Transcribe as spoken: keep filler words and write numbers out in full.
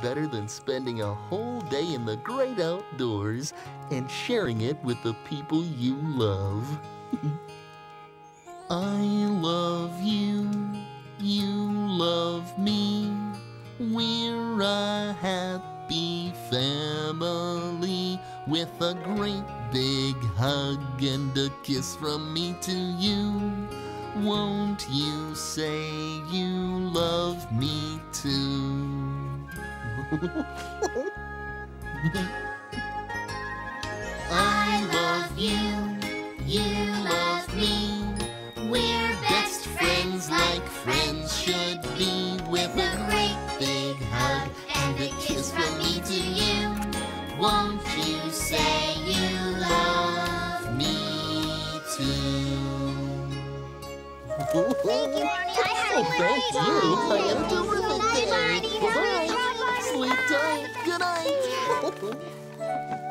better than spending a whole day in the great outdoors and sharing it with the people you love. I love you, you love me. We're a happy family with a great big hug and a kiss from me to you. Won't you say you love me too? I love you, you love me. We're best friends like friends should be, with a great big hug and a kiss from me to you. Won't you say you love me too? Thank you, Barney. I had a Oh, great thank time. you. I had a terrific Bye, day. Barney. Bye-bye. Bye, Barney. Sleep tight. Good night.